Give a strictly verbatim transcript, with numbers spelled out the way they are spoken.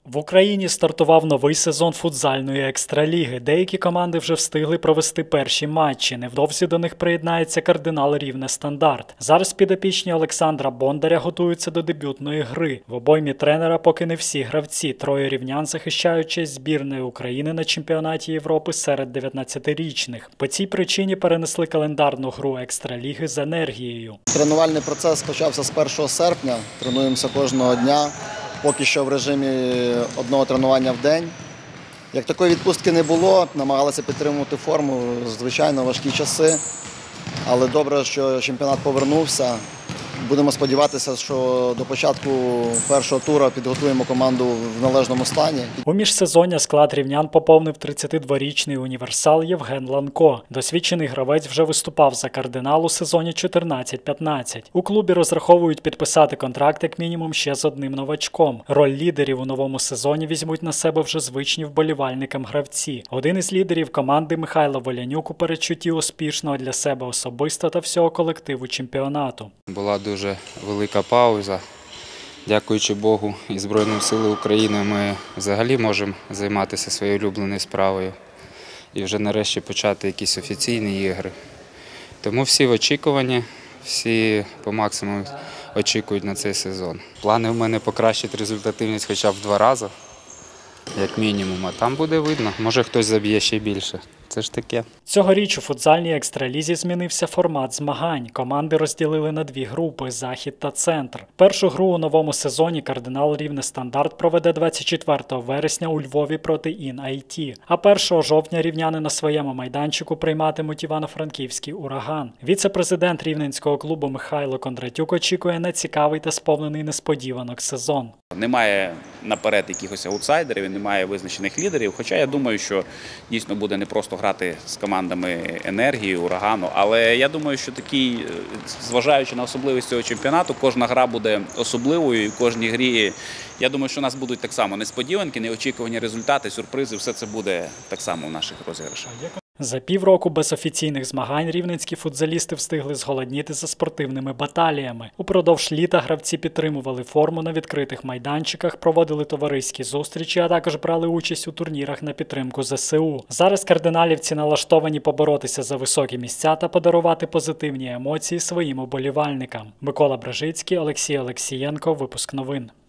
В Україні стартував новий сезон футзальної екстраліги. Деякі команди вже встигли провести перші матчі. Невдовзі до них приєднається кардинал Рівне Стандарт. Зараз підопічні Олександра Бондаря готуються до дебютної гри. В обоймі тренера поки не всі гравці. Троє рівнян захищають честь збірної України на чемпіонаті Європи серед дев'ятнадцятирічних. По цій причині перенесли календарну гру екстраліги з енергією. Тренувальний процес почався з першого серпня. Тренуємося кожного дня. Поки що в режимі одного тренування в день. Як такої відпустки не було, намагалися підтримувати форму, звичайно, важкі часи. Але добре, що чемпіонат повернувся. Будемо сподіватися, що до початку першого тура підготуємо команду в належному стані. У міжсезоння склад рівнян поповнив тридцятидворічний універсал Євген Ланко. Досвідчений гравець вже виступав за «Кардинал» у сезоні чотирнадцять п'ятнадцять. У клубі розраховують підписати контракт як мінімум ще з одним новачком. Роль лідерів у новому сезоні візьмуть на себе вже звичні вболівальникам гравці. Один із лідерів команди Михайло Волянюк у передчутті успішного для себе особисто та всього колективу чемпіонату. Була дуже велика пауза. Дякуючи Богу і Збройним силам України, ми взагалі можемо займатися своєю улюбленою справою і вже нарешті почати якісь офіційні ігри. Тому всі в очікуванні, всі по максимуму очікують на цей сезон. Плани в мене покращити результативність хоча б в два рази, як мінімум, а там буде видно, може хтось заб'є ще більше. Це ж таке. Цьогоріч у футзальній екстралізі змінився формат змагань. Команди розділили на дві групи – «Захід» та «Центр». Першу гру у новому сезоні кардинал Рівне Стандарт проведе двадцять четвертого вересня у Львові проти ін ай ті. А першого жовтня рівняни на своєму майданчику прийматимуть Івано-Франківський «Ураган». Віце-президент рівненського клубу Михайло Кондратюк очікує на цікавий та сповнений несподіванок сезон. Немає наперед якихось аутсайдерів, немає визначених лідерів, хоча я думаю, що дійсно буде не просто грати з командами «Енергії», «Урагану», але я думаю, що такий, зважаючи на особливість цього чемпіонату, кожна гра буде особливою і в кожній грі, я думаю, що у нас будуть так само несподіванки, неочікувані результати, сюрпризи, все це буде так само в наших розіграшах. За півроку без офіційних змагань рівненські футзалісти встигли зголодніти за спортивними баталіями. Упродовж літа гравці підтримували форму на відкритих майданчиках, проводили товариські зустрічі, а також брали участь у турнірах на підтримку зе се у. Зараз кардиналівці налаштовані поборотися за високі місця та подарувати позитивні емоції своїм уболівальникам. Микола Бражицький, Олексій Олексієнко, випуск новин.